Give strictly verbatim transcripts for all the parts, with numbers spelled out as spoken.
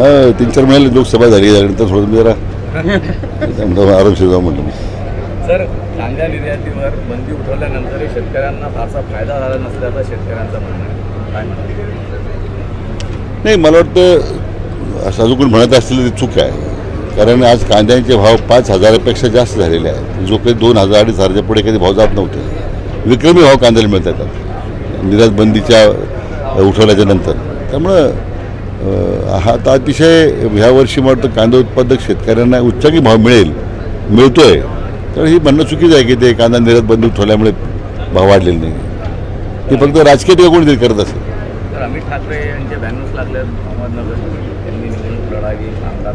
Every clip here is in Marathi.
हां तीन चार महिने लोकसभा झाली त्यानंतर सोडून जरा आरामशीर जाऊ म्हटलं. सर, कांद्या निर्यातीवर बंदी उठवल्यानंतर शेतकऱ्यांना फारसा फायदा झाला नसल्याचं शेतकऱ्यांचं म्हणणं आहे. काय म्हणतात? नाही, मला वाटतं असं अजून कोणी म्हणत असलेलं ते चूक आहे. कारण आज कांद्याचे भाव पाच हजारापेक्षा जास्त झालेले आहेत. जो काही दोन हजार अडीच हजारच्या पुढे कधी भाव जात नव्हते. विक्रमी भाव कांद्याला मिळतात निर्यात बंदीच्या उठवल्याच्या नंतर. त्यामुळं हा तर अतिशय ह्या वर्षी मला वाटतं कांदा उत्पादक शेतकऱ्यांना उच्चांकी भाव मिळेल मिळतोय. तर ही म्हणणं चुकीचं आहे की ते कांदा निर्यात बंदी उठवल्यामुळे भाव वाढलेले नाही. ते फक्त राजकीय टीका कोणीतरी करत असेल. तर अमित ठाकरे यांचे बॅनर्स लागले अहमदनगर, त्यांनी निवडणूक लढावी, आमदार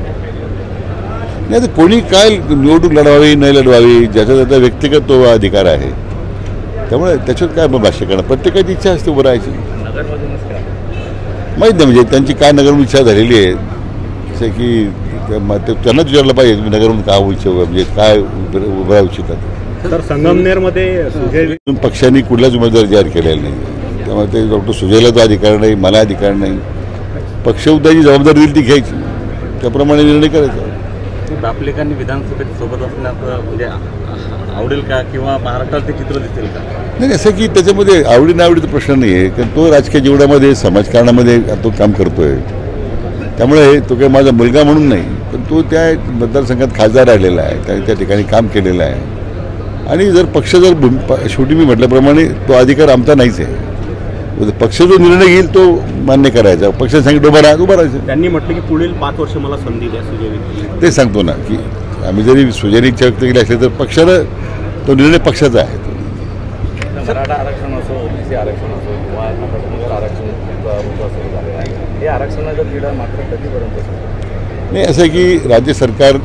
नाही. तर कोणी काय निवडणूक लढवावी नाही लढवावी ज्याचा त्याचा व्यक्तिगत तो अधिकार आहे. त्यामुळे त्याच्यात काय मग भाष्य करणं, प्रत्येकाची इच्छा असते उभं राहायची. नगरमधूनच काय माहीत नाही म्हणजे त्यांची काय नगरमधून इच्छा झालेली आहे. जसं की त्यांनाच विचारलं पाहिजे तुम्ही नगरमधून का इच्छा म्हणजे काय उभं राहू इच्छितात. तर संगमनेरमध्ये पक्षांनी कुठलाच उमेदवार जाहीर केलेला नाही. त्यामुळे ते डॉक्टर सुजयला तो अधिकार नाही, मला अधिकार नाही. पक्ष उद्याची जबाबदारी दिली ती घ्यायची, त्याप्रमाणे निर्णय करायचा. दापलेकरांनी विधानसभेत सोबत असण्याचं म्हणजे आवडेल का किंवा महाराष्ट्रात ते चित्र दिसेल का? नाही, असं की त्याच्यामध्ये आवडी नावडीचा प्रश्न नाही आहे. कारण तो राजकीय जीवनामध्ये समाजकारणामध्ये तो काम करतोय. त्यामुळे तो काही माझा मुलगा म्हणून नाही, पण तो त्या मतदारसंघात खासदार राहिलेला आहे, त्याने त्या ठिकाणी काम केलेलं आहे. आणि जर पक्ष जर शेवटी मी म्हटल्याप्रमाणे तो अधिकार आमचा नाहीच आहे. पक्ष जो निर्णय घेईल तो मान्य करायचा. पक्षाने सांगितलं उभा राहा उभा राहायचं. त्यांनी म्हटलं की पुढील पाच वर्ष मला संधी द्या सुजय. ते सांगतो ना की आम्ही जरी सुजयने इच्छा व्यक्त केली असली तर पक्षानं तो निर्णय पक्षाचा आहे. मराठा आरक्षण असो, ओबीसी आरक्षण असो किंवा आरक्षण सुरू झालेलं आहे, हे आरक्षणाचं पिढा मात्र कधीपर्यंत? नाही, असं आहे की राज्य सरकार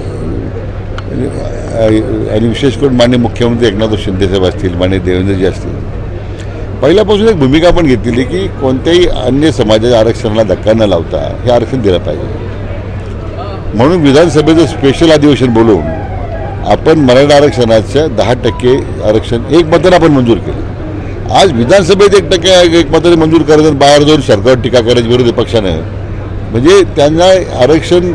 आणि विशेष करून माननीय मुख्यमंत्री एकनाथ शिंदेसाहेब असतील, माननीय देवेंद्रजी असतील, पहिल्यापासून एक भूमिका आपण घेतलेली की कोणत्याही अन्य समाजाच्या आरक्षणाला धक्का न लावता हे आरक्षण दिलं पाहिजे. म्हणून विधानसभेचं स्पेशल अधिवेशन बोलवून आपण मराठा आरक्षणाचं दहा टक्के आरक्षण एक मताने आपण मंजूर केलं. आज विधानसभेत एक टक्के एक मताने मंजूर करायचं, बाहेर जाऊन सरकारवर टीका करायची विरोधी पक्षानं, म्हणजे त्यांना आरक्षण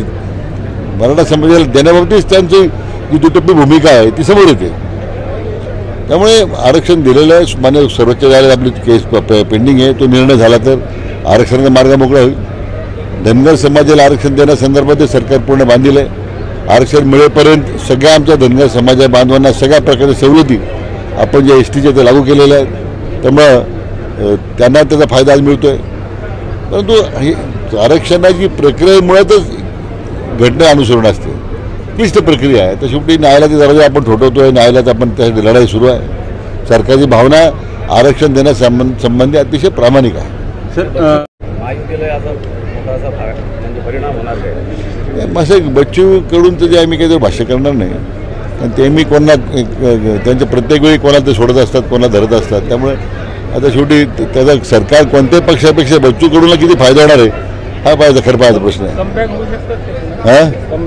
मराठा समाजाला देण्याबाबतीच त्यांची जी दुटप्पी भूमिका आहे ती समोर येते. त्यामुळे आरक्षण दिलेलं आहे. मान्य सर्वोच्च न्यायालयात आपली केस पेंडिंग आहे. तो निर्णय झाला तर आरक्षणाचा मार्ग मोकळा होईल. धनगर समाजाला आरक्षण देण्यासंदर्भात सरकार पूर्ण बांधील आहे. आरक्षण मिळेपर्यंत सगळ्या आमच्या धनगर समाजा बांधवांना सगळ्या प्रकारच्या सवलती आपण ज्या एस टीच्या ते लागू केलेल्या आहेत. त्यामुळं त्यांना त्याचा फायदा आज मिळतो आहे. परंतु ही आरक्षणाची प्रक्रिया मुळातच घटना अनुसरण असते, क्लिष्ट प्रक्रिया आहे. तर शेवटी न्यायालयाचा दरवाजा आपण ठोठवतोय, न्यायालयात आपण त्यासाठी लढाई सुरू आहे. सरकारची भावना आरक्षण देण्यासंबंध संबंधी अतिशय प्रामाणिक आहे. सर, महायुतीला याचा मोठा असा म्हणजे परिणाम होणार काय? असं बच्चूकडून तर जे आम्ही काही भाष्य करणार नाही. कारण ते मी कोणा त्यांच्या प्रत्येक वेळी कोणाला ते सोडत असतात, कोणाला धरत असतात. त्यामुळे आता शेवटी त्याचा सरकार कोणत्याही पक्षापेक्षा बच्चूकडूनला किती फायदा होणार आहे हा पाहायचा खरं पाहायचा प्रश्न आहे. हां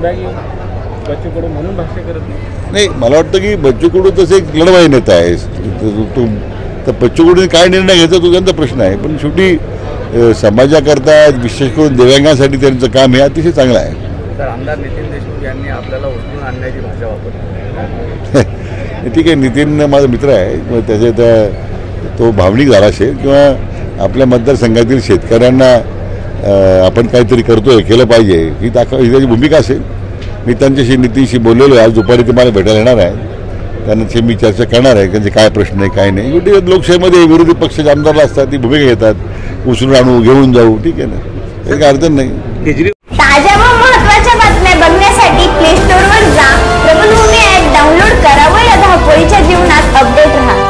म्हणून भाष्य करत नाही. नाही, मला वाटतं की बच्चू कडू तसे एक लढवाई नेता आहे. तो तर बच्चू कडूने काय निर्णय घ्यायचा तो त्यांचा प्रश्न आहे. पण शेवटी समाजाकरता विशेष करून दिव्यांगांसाठी त्यांचं काम हे अतिशय चांगलं आहे. तर आमदार नितीन देशमुख यांनी आपल्याला उचलून आणण्याची भाषा वापरली. ठीक आहे, नितीन माझा मित्र आहे. त्याचे त्या तो भावनिक झाला असेल किंवा आपल्या मतदारसंघातील शेतकऱ्यांना आपण काहीतरी करतोय केलं पाहिजे ही दाखव ही त्याची भूमिका असेल. मी त्यांच्याशी नितीनशी बोललेलो आहे. आज दुपारी ते मला भेटायला येणार आहे. त्यांची मी चर्चा करणार आहे त्यांचे काय प्रश्न आहे काय नाही. शेवटी लोकशाहीमध्ये विरोधी पक्षाचे आमदार असतात, ती भूमिका घेतात, उचलून आणू घेऊन जाऊ, ठीक आहे ना, त्याचं काय अडचण नाही. ताज्या व महत्त्वाच्या बातम्या बघण्यासाठी प्ले स्टोअरवर जा, प्रबलभूमी ॲप डाउनलोड करा व या धावपळीच्या जीवनात अपडेट राहा.